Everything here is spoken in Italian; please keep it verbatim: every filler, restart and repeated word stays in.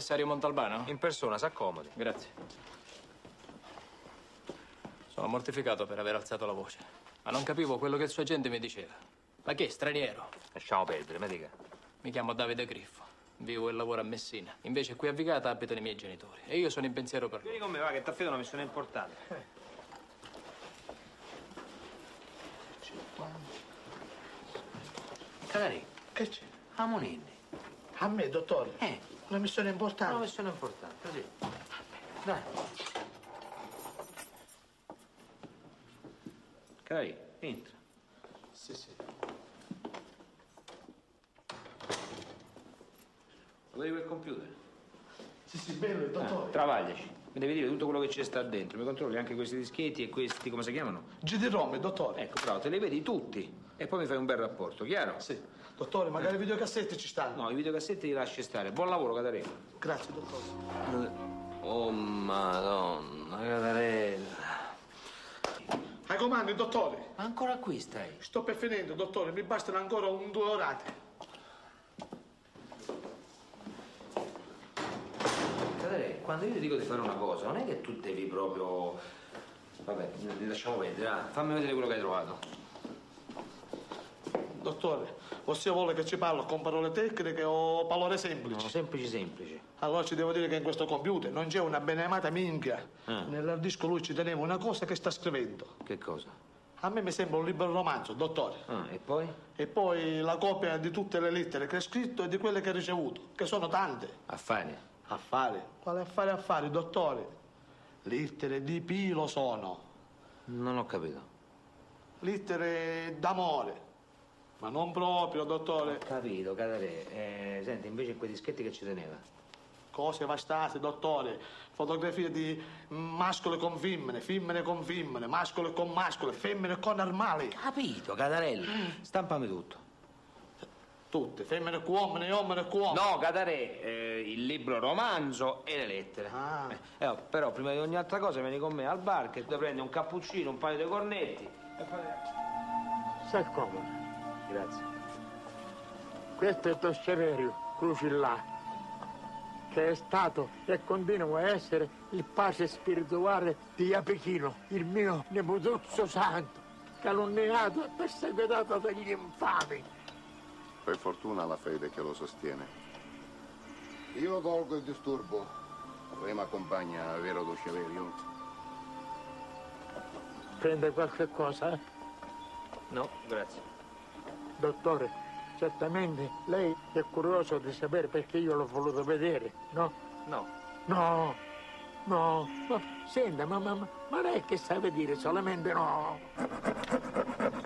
commissario Montalbano? In persona, s'accomodi. Grazie. Sono mortificato per aver alzato la voce, ma non capivo quello che il suo agente mi diceva. Ma che, straniero? Lasciamo perdere, mi dica. Mi chiamo Davide Griffo, vivo e lavoro a Messina. Invece qui a Vicata abitano i miei genitori e io sono in pensiero per loro. Vieni con me, va, che ti affido una missione importante. Canari. Che c'è? A Monini. A me, dottore? Eh. Una missione importante. Una missione importante, sì. Dai. Canari, entra. Sì, sì. Lo vedi quel computer? Sì, sì, bello, dottore. Ah, travagliaci. Mi devi dire tutto quello che ci sta dentro. Mi controlli anche questi dischetti e questi, come si chiamano? G D ROM, dottore. Ecco, bravo, te li vedi tutti. E poi mi fai un bel rapporto, chiaro? Sì. Dottore, magari i videocassetti ci stanno. No, i videocassetti li lasci stare. Buon lavoro, Catarella. Grazie, dottore. Oh, Madonna, Catarella. Ai comandi, dottore. Ma ancora qui stai? Sto per finendo, dottore. Mi bastano ancora un due orate. Catarella, quando io ti dico di fare una cosa, non è che tu devi proprio... Vabbè, li lasciamo vedere, ah. Fammi vedere quello che hai trovato. Dottore, o se vuole che ci parlo con parole tecniche o parole semplici? No, semplici, semplici. Allora ci devo dire che in questo computer non c'è una beneamata minchia. Ah. Nell'hard disk lui ci teneva una cosa che sta scrivendo. Che cosa? A me mi sembra un libro romanzo, dottore. Ah, e poi? E poi la copia di tutte le lettere che ha scritto e di quelle che ha ricevuto, che sono tante. Affari. Affari? Quale affari affari, dottore? Lettere di pilo sono. Non ho capito. Lettere d'amore. Ma non proprio, dottore. Ho capito, Catarè. Eh, senti, invece in quei dischetti che ci teneva? Cose vastate, dottore. Fotografie di mascole con femmine, femmine con femmine, mascole con mascole, femmine con armali. Capito, Catarella. Stampami tutto. Tutte, femmine con uomini, uomini con uomini. No, Catarè, eh, il libro romanzo e le lettere. Ah. Eh, oh, però prima di ogni altra cosa vieni con me al bar che tu prendi un cappuccino, un paio di cornetti e fai... Stai comodo. Grazie. Questo è Tosceverio, Crucilla, che è stato e continua a essere il pace spirituale di Iapechino, il mio nepotuzzo santo, calunniato e perseguitato dagli infami. Per fortuna la fede che lo sostiene. Io tolgo il disturbo. Lei mi accompagna, vero Tosceverio? Prende qualche cosa, eh? No, grazie. Dottore, certamente lei è curioso di sapere perché io l'ho voluto vedere, no? No. No, no, no. Senta, ma, ma, ma non è che sa dire solamente no.